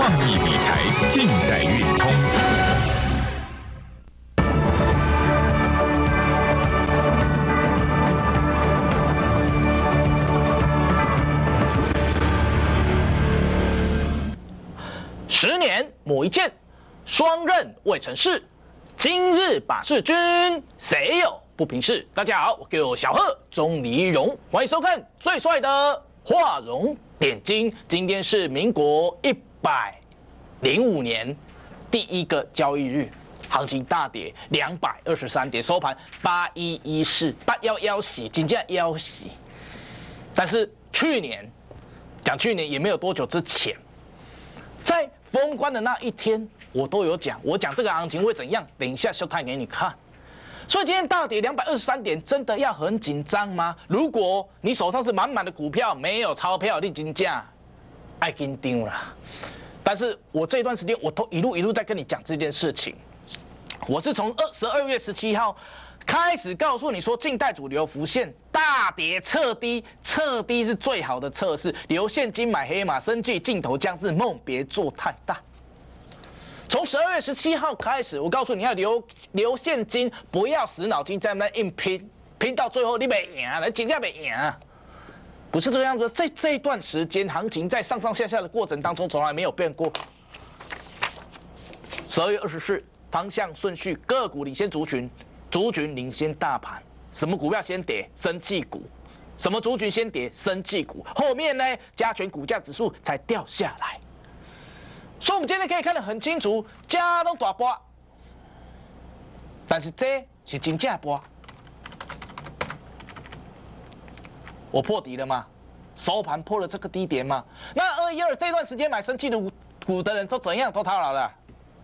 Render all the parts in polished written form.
创意理财尽在运通。 10年磨一剑，双刃未成事。今日把事君，谁有不平事？大家好，我叫小贺钟离荣，欢迎收看最帅的画龙点睛。今天是民国105年第一个交易日，行情大跌223点，收盘8114，811洗，真正要洗。但是去年也没有多久之前，在封关的那一天，我都有讲，我讲这个行情会怎样，等一下秀态给你看。所以今天大跌223点，真的要很紧张吗？如果你手上是满满的股票，没有钞票，你真正爱紧丢了。但是我这段时间，我都一路在跟你讲这件事情。我是从12月17号开始告诉你说，近代主流浮现大跌测低，测低是最好的测试。留现金买黑马，生计尽头将至，梦别做太大。从12月17号开始，我告诉你要留现金，不要死脑筋在那硬拼，拼到最后你没赢，来真正没赢，不是这个样子。在这一段时间，行情在上上下下的过程当中，从来没有变过。12月24，方向顺序，个股领先族群。族群领先大盘，什么股票先跌？生技股。什么族群先跌？生技股。后面呢，加权股价指数才掉下来。所以我们今天可以看得很清楚，加都大波，但是这是真正波。我破底了吗？收盘破了这个低点吗？那212这段时间买生技的股的人都怎样？都套牢了。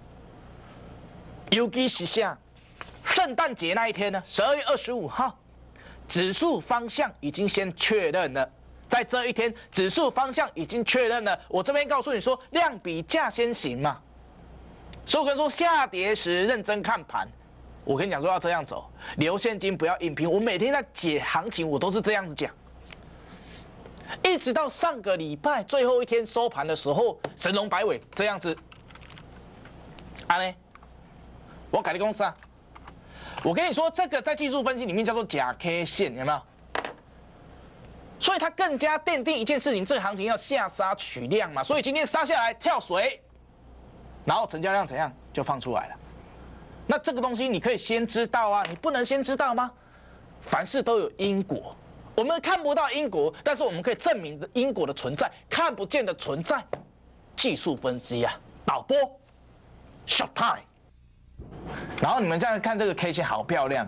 尤其是啥？圣诞节那一天呢，12月25号，指数方向已经先确认了。在这一天，指数方向已经确认了。我这边告诉你说，量比价先行嘛。所以我跟你说，下跌时认真看盘。我跟你讲说要这样走，留现金不要硬拼。我每天在解行情，我都是这样子讲。一直到上个礼拜最后一天收盘的时候，神龙摆尾这样子。呢，我改你公司啊。我跟你说，这个在技术分析里面叫做假 K 线，有没有？所以它更加奠定一件事情，这个行情要下杀取量嘛。所以今天杀下来跳水，然后成交量怎样就放出来了。那这个东西你可以先知道啊，你不能先知道吗？凡事都有因果，我们看不到因果，但是我们可以证明因果的存在，看不见的存在。技术分析啊，导播 ，short time。然后你们这样看这个 K 线好漂亮，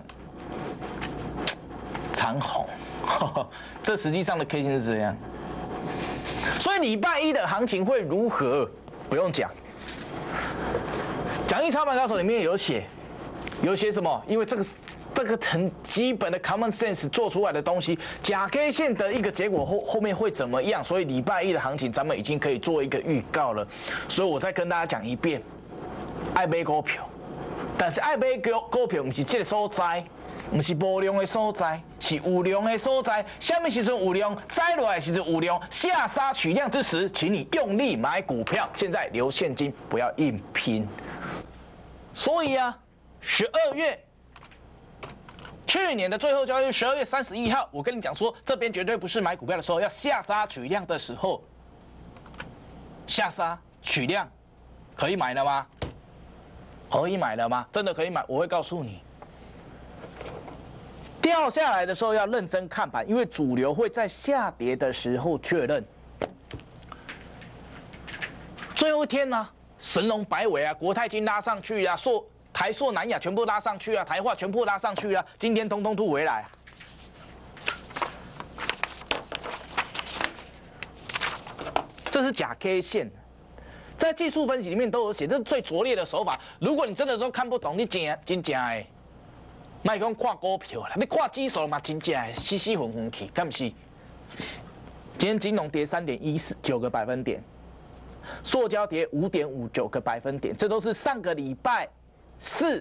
长红，这实际上的 K 线是这样。所以礼拜一的行情会如何？不用讲，讲义操盘高手里面有写什么？因为这个很基本的 common sense 做出来的东西，假 K 线的一个结果后面会怎么样？所以礼拜一的行情咱们已经可以做一个预告了。所以我再跟大家讲一遍，爱买股票。但是爱买股票，不是这个所在，不是无量的所在，是有量的所在。什么时阵有量？摘落来时阵有量，下杀取量之时，请你用力买股票。现在留现金，不要硬拼。所以啊，12月，去年的最后交易日12月31号，我跟你讲说，这边绝对不是买股票的时候，要下杀取量的时候。下杀取量，可以买了吗？可以买了吗？真的可以买？我会告诉你，掉下来的时候要认真看盘，因为主流会在下跌的时候确认。最后一天呢，神龙摆尾啊，国泰金拉上去啊，台塑、南亚全部拉上去啊，台化全部拉上去啊，今天通通吐回来。这是假 K 线。在技术分析里面都有写，这是最拙劣的手法。如果你真的都看不懂，你真的，莫讲看股票啦，你看指数嘛，真正的死死混混去，敢不是？今天金融跌3.19个百分点，塑胶跌5.59个百分点，这都是上个礼拜4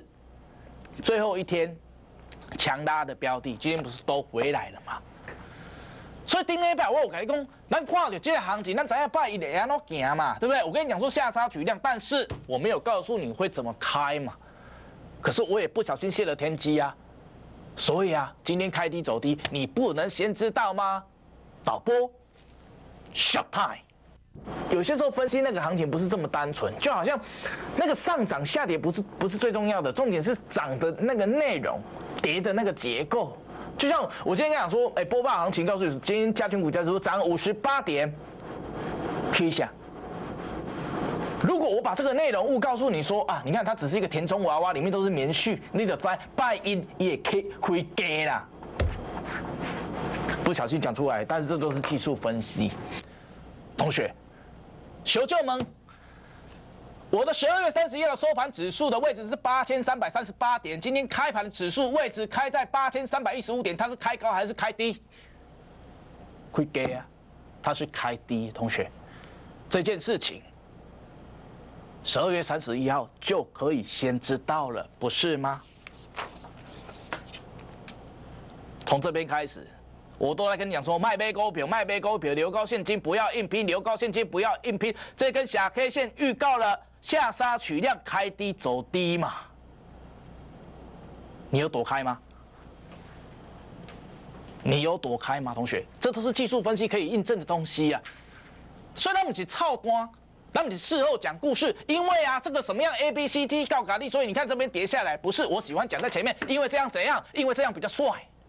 最后一天强拉的标的，今天不是都回来了吗？ 所以顶礼拜我有跟你讲，咱看到这个行情，咱知影拜一会安怎行嘛，对不对？我跟你讲说下杀取量，但是我没有告诉你会怎么开嘛。可是我也不小心泄了天机啊，所以啊，今天开低走低，你不能先知道吗？导播 ，short time。有些时候分析那个行情不是这么单纯，就好像那个上涨下跌不是最重要的，重点是涨的那个内容，跌的那个结构。就像我今天讲说，播报行情告诉你，今天加权股价指数涨58点，听一下。如果我把这个内容物告诉你说啊，你看它只是一个填充娃娃，里面都是棉絮，你就在拜一也可以给啦。不小心讲出来，但是这都是技术分析。同学，求救们，我的12月31日的收盘指数的位置是8338点，今天开盘的指数位置开在8315点，它是开高还是开低？开低啊，它是开低。同学，这件事情12月31号就可以先知道了，不是吗？从这边开始。我都在跟你讲说，卖股票，卖股票，留高现金，不要硬拼，留高现金，不要硬拼。这根小 K 线预告了下杀取量，开低走低嘛。你有躲开吗？你有躲开吗，同学？这都是技术分析可以印证的东西啊。所以他们是操单，他们是事后讲故事。因为啊，这个什么样 ABCD 告咖喱，所以你看这边跌下来，不是我喜欢讲在前面，因为这样怎样？因为这样比较帅。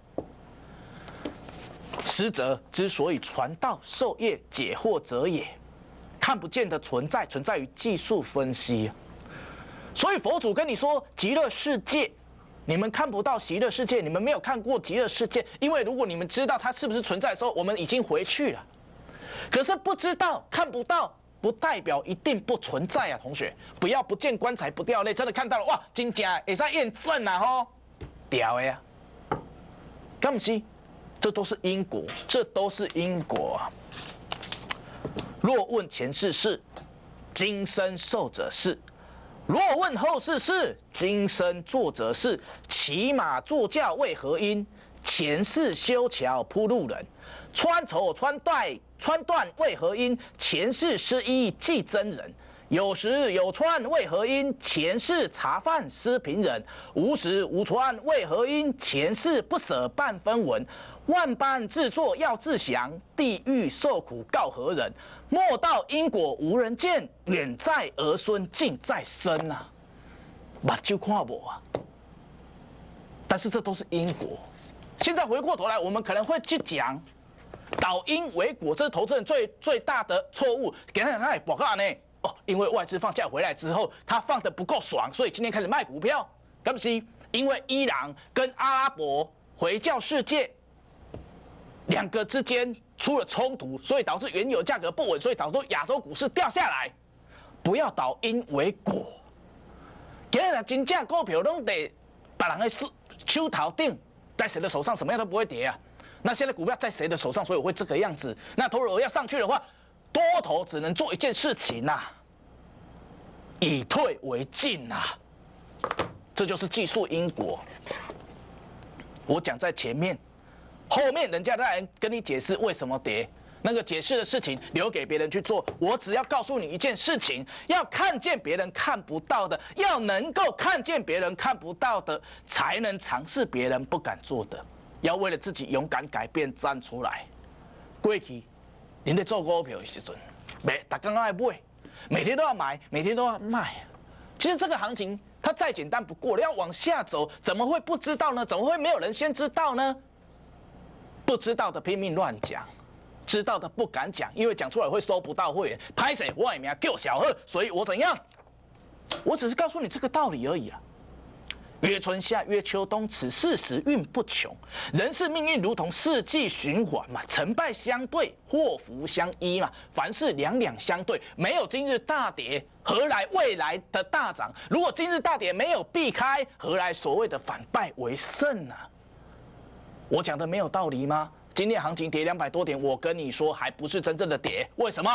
实则之所以传道授业解惑者也，看不见的存在于技术分析。所以佛祖跟你说极乐世界，你们看不到极乐世界，你们没有看过极乐世界，因为如果你们知道它是不是存在的时候，我们已经回去了。可是不知道看不到，不代表一定不存在啊，同学，不要不见棺材不掉泪，真的看到了哇，真假也在验证啊吼，屌呀，敢不是？这都是因果，这都是因果啊！若问前世事，今生受者是；若问后世事，今生做者是。骑马坐轿为何因？前世修桥铺路人。穿绸穿缎为何因？前世失衣寄真人。有食有穿为何因？前世茶饭思贫人。无食无穿为何因？前世不舍半分文。万般自作要自降，地狱受苦告何人？莫道因果无人见，远在儿孙近在身啊！目睭看无啊！但是这都是因果。现在回过头来，我们可能会去讲倒因为果，这是投资人最大的错误。给他讲报告呢？哦，因为外资放假回来之后，他放得不够爽，所以今天开始卖股票。对不起，因为伊朗跟阿拉伯回教世界。两个之间出了冲突，所以导致原油价格不稳，所以导致亚洲股市掉下来。不要倒因为果，今日真正股票拢得别人的手头顶，在谁的手上什么样都不会跌啊。那现在股票在谁的手上，所以我会这个样子。那头如要上去的话，多头只能做一件事情呐，以退为进呐，这就是技术因果。我讲在前面。后面人家再来跟你解释为什么跌，那个解释的事情留给别人去做。我只要告诉你一件事情：要看见别人看不到的，要能够看见别人看不到的，才能尝试别人不敢做的。要为了自己勇敢改变站出来。过去，您在做股票的时阵，大家都爱买，每天都要买，每天都要卖。其实这个行情它再简单不过了，要往下走，怎么会不知道呢？怎么会没有人先知道呢？不知道的拼命乱讲，知道的不敢讲，因为讲出来会收不到会员。拍谁我也名叫小贺，所以我怎样？我只是告诉你这个道理而已啊。曰春夏，曰秋冬，此四时运不穷。人世命运如同四季循环嘛，成败相对，祸福相依嘛。凡事两两相对，没有今日大跌，何来未来的大涨？如果今日大跌没有避开，何来所谓的反败为胜呢？我讲的没有道理吗？今天行情跌200多点，我跟你说还不是真正的跌，为什么？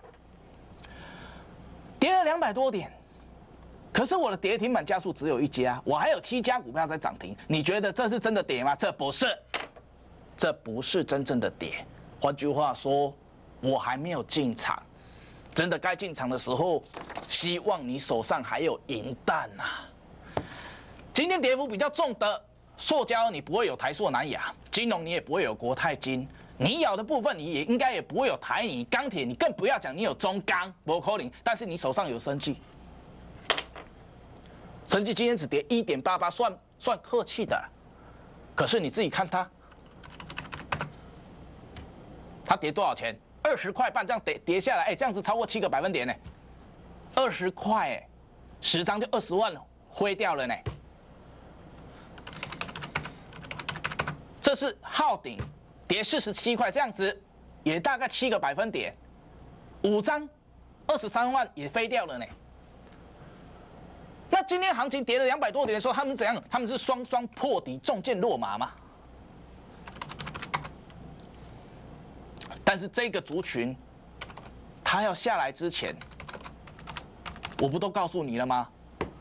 跌了200多点，可是我的跌停板家数只有1家，我还有7家股票在涨停，你觉得这是真的跌吗？这不是，这不是真正的跌。 换句话说，我还没有进场，真的该进场的时候，希望你手上还有银弹呐。今天跌幅比较重的塑胶，你不会有台塑、南亚；金融你也不会有国泰金。你咬的部分，你也应该也不会有台泥、钢铁，你更不要讲你有中钢、博科林，但是你手上有生技，生技今天只跌1.88，算客气的。可是你自己看它跌多少钱？20块半这样跌下来，这样子超过7个百分点呢，20块10张就20万了，灰掉了呢。这是浩鼎。跌47块，这样子也大概7个百分点，5张23万也飞掉了呢。那今天行情跌了200多点的时候，他们怎样？他们是双双破底，中箭落马吗？但是这个族群，它要下来之前，我不都告诉你了吗？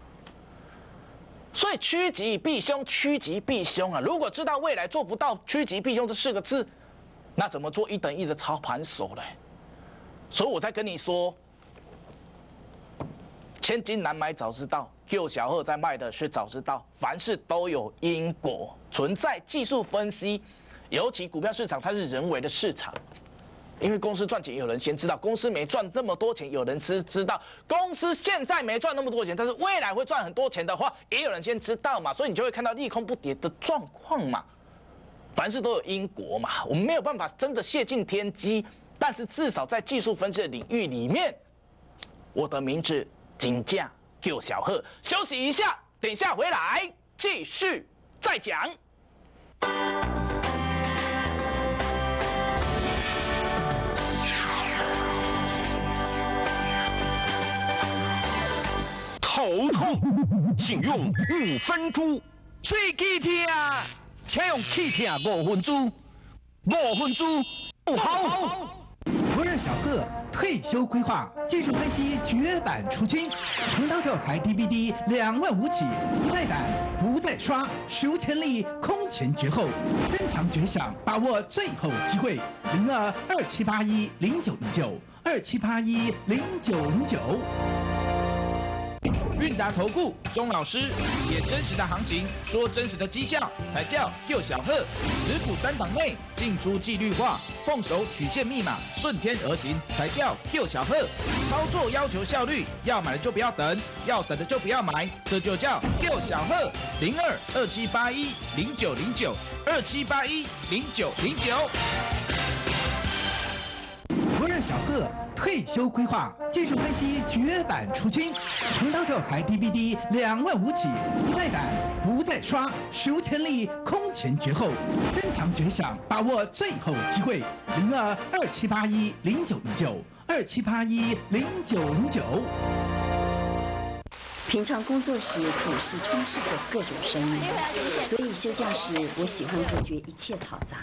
所以趋吉避凶，趋吉避凶啊！如果知道未来做不到趋吉避凶这4个字，那怎么做1等1的操盘手呢？所以我在跟你说，千金难买早知道，救小贺在卖的是早知道。凡事都有因果，存在技术分析，尤其股票市场它是人为的市场。因为公司赚钱，有人先知道；公司没赚那么多钱，有人知道；公司现在没赚那么多钱，但是未来会赚很多钱的话，也有人先知道嘛。所以你就会看到利空不跌的状况嘛。凡事都有因果嘛，我们没有办法真的泄尽天机，但是至少在技术分析的领域里面，我的名字金价救小贺。休息一下，等一下回来继续再讲。 头痛，请用5分猪。 喙齿痛，请用气痛5分猪。5分猪不好。 博尔小贺退休规划，技术分析绝版出清，成刀教材 DVD 2万5起，不再版，不再刷，史无前例，空前绝后，增强绝响，把握最后机会，0227810909，27810909。 韵达投顾钟老师写真实的行情，说真实的绩效，才叫救小贺。持股3档内进出纪律化，奉守曲线密码，顺天而行，才叫救小贺。操作要求效率，要买的就不要等，要等的就不要买，这就叫救小贺。0227810909，27810909。 博尔小贺退休规划，技术分析绝版出清，成刀教材 DVD 2万5起，不再版，不再刷，史无前例，空前绝后，增强绝响，把握最后机会，0227810909，27810909。 平常工作时总是充斥着各种声音，所以休假时我喜欢隔绝一切嘈杂，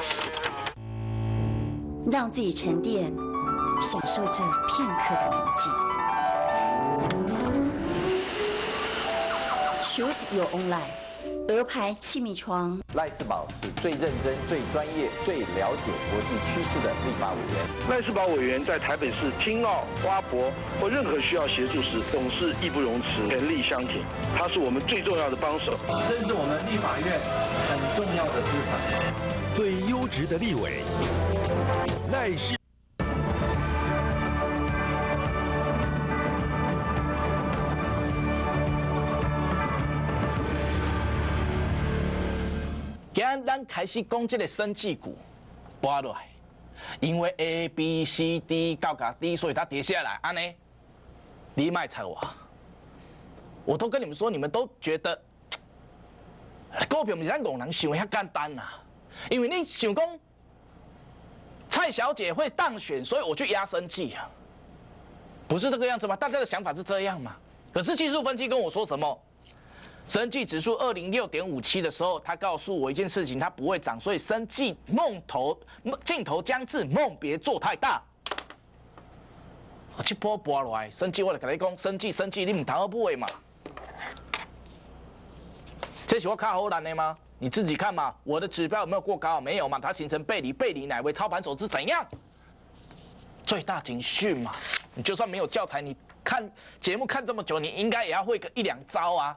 让自己沉淀，享受这片刻的宁静。Choose your own life。鹅牌气密窗。 赖士宝是最认真、最专业、最了解国际趋势的立法委员。 赖士宝委员在台北市青澳、花博或任何需要协助时，总是义不容辞、全力相挺。他是我们最重要的帮手， 这是我们立法院很重要的资产。 最优质的立委，赖士。 今日咱开始讲这个生技股，跌落来，因为 A、B、C、D 到甲 D， 所以它跌下来。安尼，你卖猜我都跟你们说，你们都觉得股票不是咱戆人想的遐简单呐。因为你想讲蔡小姐会当选，所以我去压生技啊，不是这个样子吗？大家的想法是这样嘛？可是技术分析跟我说什么？生技指数206.57的时候，他告诉我一件事情，它不会涨，所以生技镜头将至，梦别做太大。这波跌落来，生技我就跟你讲，生技你唔通好买嘛？这是我较好难的吗？ 你自己看嘛，我的指标有没有过高？没有嘛，它形成背离，背离乃为操盘手是怎样？最大警讯嘛。你就算没有教材，你看节目看这么久，你应该也要会个1、2招啊。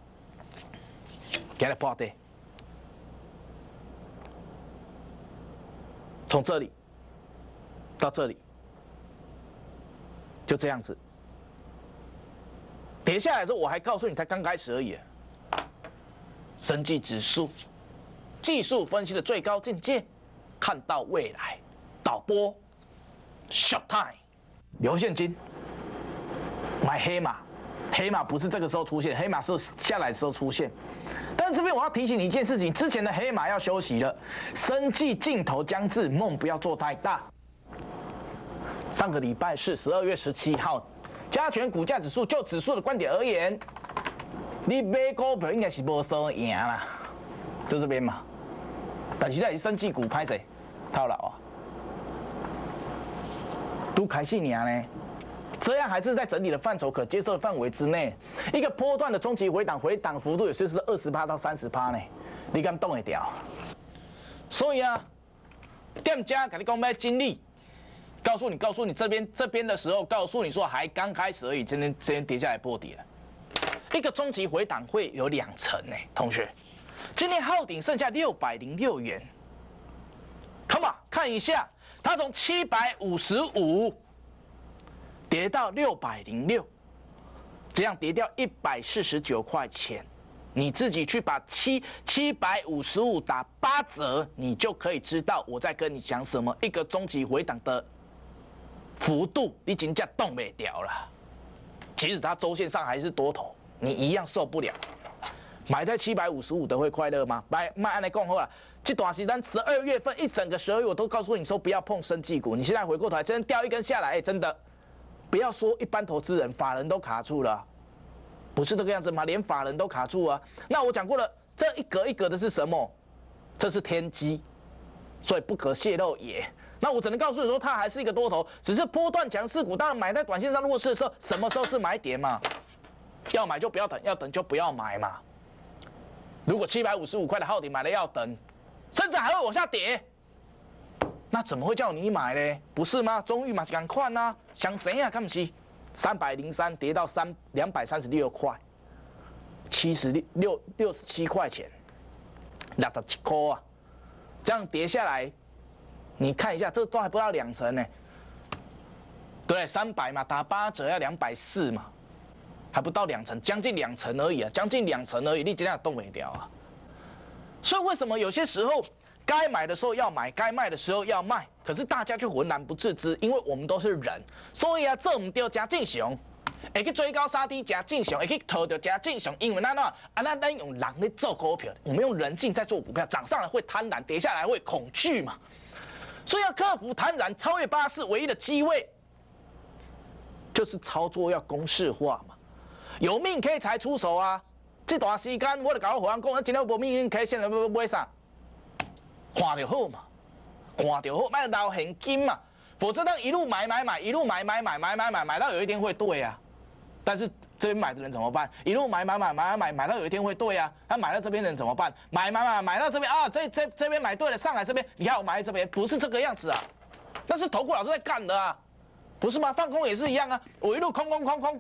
给它报对，从这里到这里，就这样子。跌下来的时候，我还告诉你，才刚开始而已。生技指数，技术分析的最高境界，看到未来。导播 ，short time， 留现金，买黑马。黑马不是这个时候出现，黑马是下来的时候出现。但是这边我要提醒你一件事情，之前的黑马要休息了，生技尽头将至，梦不要做太大。上个礼拜是12月17号，加权股价指数就指数的观点而言，你买股票应该是无输赢啦，就这边嘛。但是在生技股拍谁套牢啊？都开戏年呢？这样还是在整体的范畴可接受的范围之内。一个波段的中期回档幅度有些是20%到30%呢，你敢动得掉？所以啊，店家跟你讲买精力，告诉你这边的时候，告诉你说还刚开始而已，今天跌下来破底了。一个中期回档会有2成呢，同学，今天浩鼎剩下606元。Come on， 看一下，它从755。跌到606，这样跌掉149块钱，你自己去把755打8折，你就可以知道我在跟你讲什么。一个中期回档的幅度，你真正动不掉了。即使它周线上还是多头，你一样受不了。买在755的会快乐吗？买按来讲好了。这段时间12月份一整个12月，我都告诉你说不要碰生技股。你现在回过头来，真的掉一根下来，真的。不要说一般投资人，法人都卡住了，不是这个样子吗？连法人都卡住啊。那我讲过了，这一格一格的是什么？这是天机，所以不可泄露也。那我只能告诉你说，它还是一个多头，只是波段强势股。当然买在短线上弱势的时候，什么时候是买点嘛？要买就不要等，要等就不要买嘛。如果755块的浩鼎买了要等，甚至还会往下跌。那怎么会叫你买呢？不是吗？中裕嘛是赶快呐，想怎样看不起？303跌到236块，67块钱，67块啊！这样跌下来，你看一下，这都还不到2成呢。对，300嘛，打8折要240嘛，还不到2成，将近2成而已啊，将近2成而已，你这样动不了啊。所以为什么有些时候？该买的时候要买，该卖的时候要卖，可是大家却浑然不自知，因为我们都是人，所以啊，这我们就加正常，会去追高杀低加正常，会去套就加正常，因为咱用人在做股票，我们用人性在做股票，涨上来会贪婪，跌下来会恐惧嘛，所以要克服贪婪，超越84唯一的机会，就是操作要公式化嘛，有命 K 才出手啊，这段时间我就搞伙伴讲，今天无命 K， 现在要买啥？看就好嘛，看就好，卖捞现金嘛，否则当一路买，一路买到有一天会对啊。但是这边买的人怎么办？一路买到有一天会对啊。他买到这边的人怎么办？买到这边啊，这边买对了，上来这边，你看我买在这边，不是这个样子啊，那是投顾老师在干的啊，不是吗？放空也是一样啊，我一路空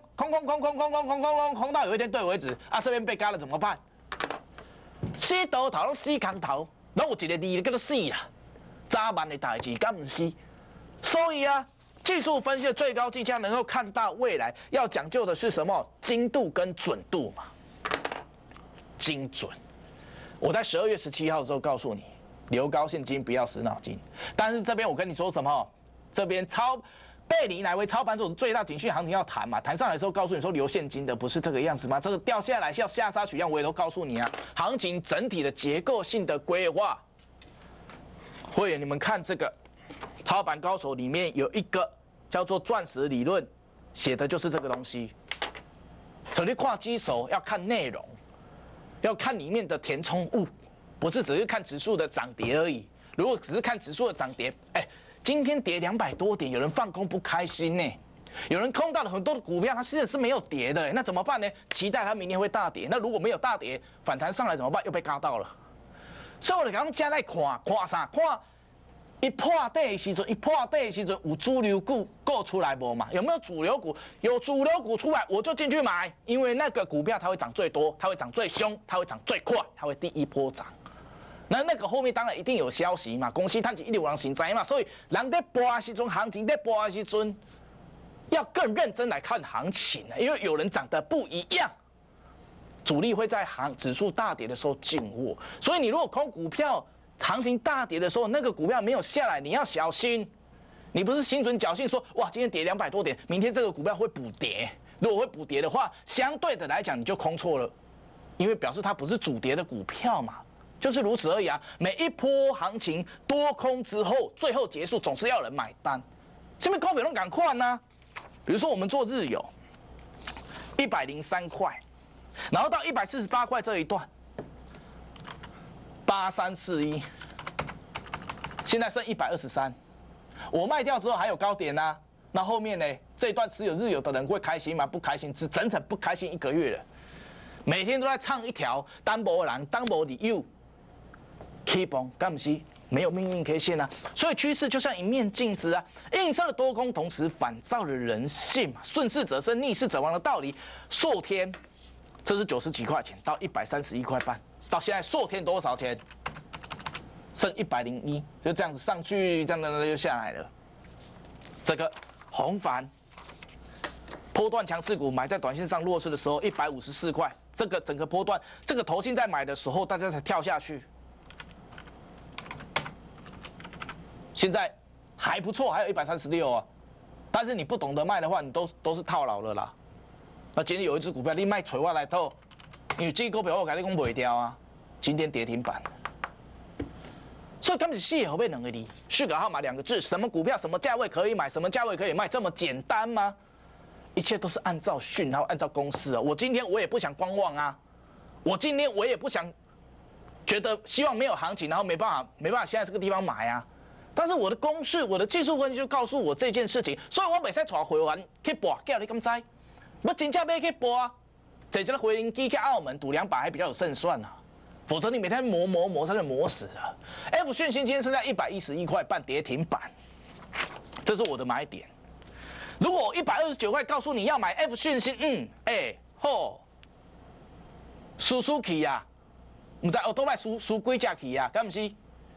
到有一天对为止啊，这边被嘎了怎么办？死倒头，死空头。然后有一个字叫做死啦，早晚的代志，敢不是？所以啊，技术分析的最高境界能够看到未来，要讲究的是什么？精度跟准度嘛。精准。我在12月17号的时候告诉你，留高现金，不要死脑筋。但是这边我跟你说什么？这边背离乃为操盘手最大警讯行情要弹嘛，弹上来的时候告诉你说留现金的不是这个样子吗？这个掉下来要下杀取样，我也都告诉你啊。行情整体的结构性的规划，会员你们看这个操盘高手里面有一个叫做钻石理论，写的就是这个东西。所以你看基手要看内容，要看里面的填充物，不是只是看指数的涨跌而已。如果只是看指数的涨跌，今天跌200多点，有人放空不开心呢，有人空到了很多的股票，它现在是没有跌的，那怎么办呢？期待它明天会大跌。那如果没有大跌，反弹上来怎么办？又被嘎到了。 所以我就讲正来看啥？看一破底的时阵，有主流股够出来无嘛？有没有主流股？有主流股出来，我就进去买，因为那个股票它会涨最多，它会涨最凶，它会涨最快，它会第一波涨。那个后面当然一定有消息嘛，公司探起一定有人行知嘛，所以人在播的时阵，行情在播的时阵，要更认真来看行情，因为有人涨得不一样。主力会在指数大跌的时候进货，所以你如果空股票，行情大跌的时候，那个股票没有下来，你要小心。你不是心存侥幸说，哇，今天跌200多点，明天这个股票会补跌。如果会补跌的话，相对的来讲你就空错了，因为表示它不是主跌的股票嘛，就是如此而已啊。每一波行情多空之后，最后结束总是要有人买单。下面高比都赶快呢，比如说我们做日游，103块。然后到148块这一段，8341，现在剩123，我卖掉之后还有高点啊。那后面呢？这一段持有日游的人会开心吗？不开心，整整不开心1个月了。每天都在唱一条单无人，单无理由，起崩，干不是？没有命运 K 线啊。所以趋势就像一面镜子啊，映射了多空同时反照了人性嘛。顺势者生，逆势者亡的道理。朔天。这是90几块钱到131块半，到现在朔天多少钱？剩101，就这样子上去，这样的就下来了。这个红帆波段强势股买在短线上弱势的时候154块，这个整个波段，这个投信在买的时候大家才跳下去，现在还不错，还有136啊。但是你不懂得卖的话，你都是套牢了啦。那今天有一只股票，你卖锤我来透，因为这个股票我跟你讲卖掉啊，今天跌停板。所以刚才细后面2个字，4个号码2个字，什么股票什么价位可以买，什么价位可以卖，这么简单吗？一切都是按照讯号，按照公式啊。我今天我也不想观望啊，我今天我也不想觉得希望没有行情，然后没办法现在这个地方买啊。但是我的公式，我的技术分析就告诉我这件事情，所以我袂使带会员去博叫你敢知？我真正要去博啊！这些回零机去澳门赌200还比较有胜算啊，否则你每天磨，它就磨死了。F 讯息今天是在111块半跌停板，这是我的买点。如果我129块告诉你要买 F 讯息，输去啊，唔知我都卖输几只去啊，敢唔是？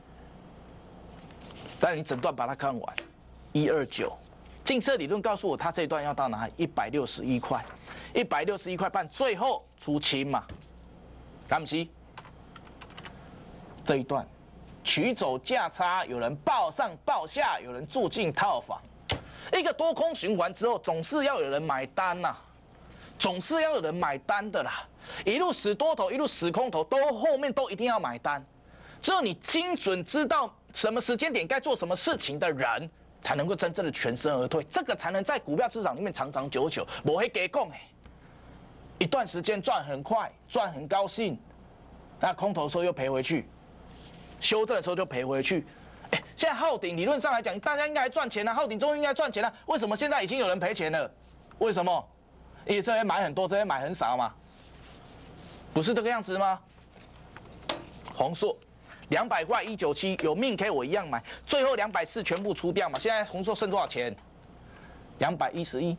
但是你整段把它看完，129。净色理论告诉我，它这一段要到哪里？161块，161块半，最后出清嘛，敢不是？这一段取走价差，有人报上报下，有人住进套房，一个多空循环之后，总是要有人买单呐，总是要有人买单的啦。一路死多头，一路死空头，后面都一定要买单。只有你精准知道什么时间点该做什么事情的人，才能够真正的全身而退，这个才能在股票市场里面长长久久。我会给供一段时间赚很快，赚很高兴，那空头的时候又赔回去，修正的时候就赔回去。现在浩鼎理论上来讲，大家应该赚钱啊，浩鼎终于应该赚钱了，为什么现在已经有人赔钱了？为什么？因为这边买很多，这边买很少嘛，不是这个样子吗？宏硕。200块197有命 K 我一样买，最后240全部出掉嘛。现在宏硕剩多少钱？211。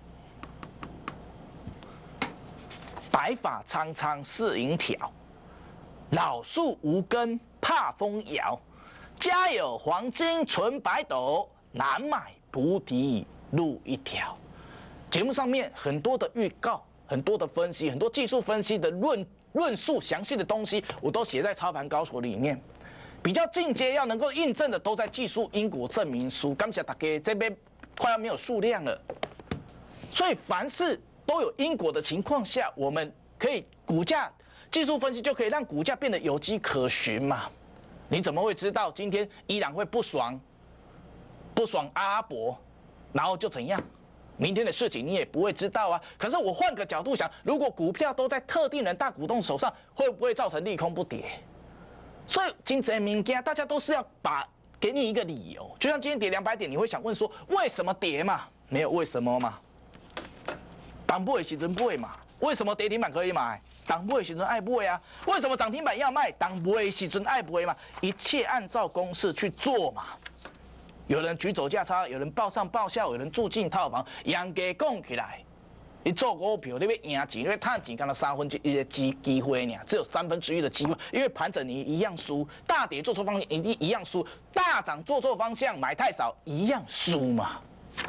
白发苍苍是银条，老树无根怕风摇。家有黄金纯白斗，难买菩提路一条。节目上面很多的预告，很多的分析，很多技术分析的论述详细的东西，我都写在操盘高手里面。比较进阶要能够印证的，都在技术因果证明书。感谢大家，这边快要没有数量了，所以凡事都有因果的情况下，我们可以股价技术分析就可以让股价变得有迹可循嘛。你怎么会知道今天伊朗会不爽阿拉伯，然后就怎样？明天的事情你也不会知道啊。可是我换个角度想，如果股票都在特定人大股东手上，会不会造成利空不跌？所以今天民间大家都是要给你一个理由，就像今天跌200点，你会想问说为什么跌嘛？没有为什么嘛，当不会时阵不会嘛， 为什么跌停板可以买？当买的时阵爱买啊。为什么涨停板要卖？当买的时阵爱买嘛。一切按照公式去做嘛。有人举走价差，有人报上报下，有人住进套房，严格讲起来，你做股票你要赢钱，你要赚钱，干了1/3的机会呢，只有1/3的机会，因为盘整你一样输，大跌做错方向一样输，大涨做错方向买太少一样输嘛。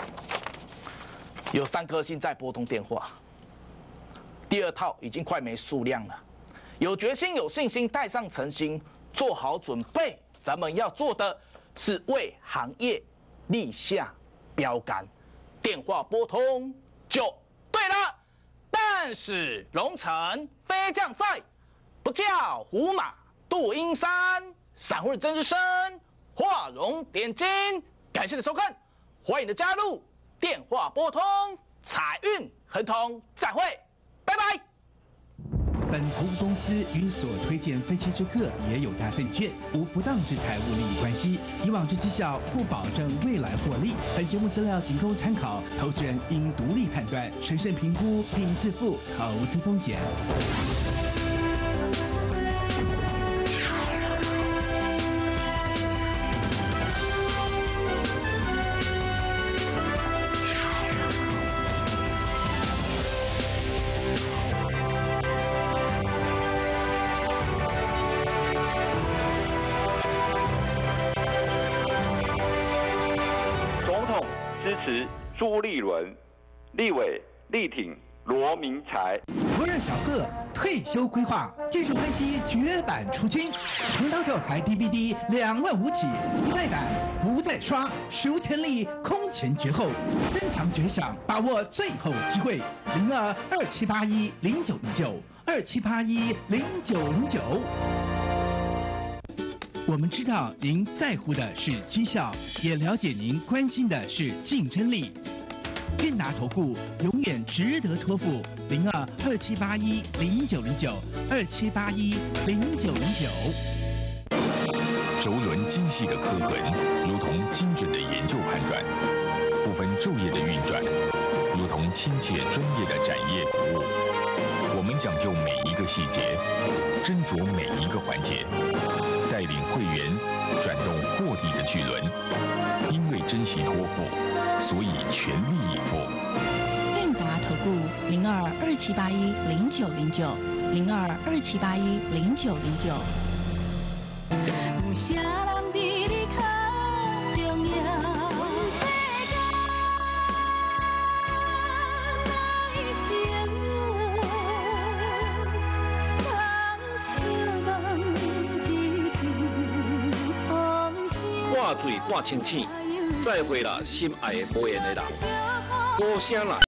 有3颗星在拨通电话，第2套已经快没数量了，有决心有信心带上诚心，做好准备，咱们要做的是为行业立下标杆，电话拨通就对了。但是龙城飞将在，不教胡马度阴山，散户真日生，化荣点睛。感谢你的收看，欢迎你的加入，电话拨通，财运亨通，再会，拜拜。 本投资公司与所推荐分期之客也有大证券无不当之财务利益关系，以往之绩效不保证未来获利。本节目资料仅供参考，投资人应独立判断、审慎评估并自负投资风险。 支持朱立伦，立委力挺罗明才。 摩尔小贺退休规划，技术分析绝版出清，成刀教材 DVD 2万5起，不再版，不再刷，史无前例，空前绝后，珍藏绝响，把握最后机会，0227810909，27810909。我们知道您在乎的是绩效，也了解您关心的是竞争力。韵达投顾永远值得托付，0227810909，27810909。 轴轮精细的刻痕，如同精准的研究判断，不分昼夜的运转，如同亲切专业的展业服务。我们讲究每一个细节，斟酌每一个环节，带领会员转动获利的巨轮。因为珍惜托付，所以全力以赴。 韵达投顾0227810909，0227810909。有啥人比你较重要？世间哪一种人，像梦一场风声。 挂水挂清醒，再会啦，心爱的无缘的人，歌声啦。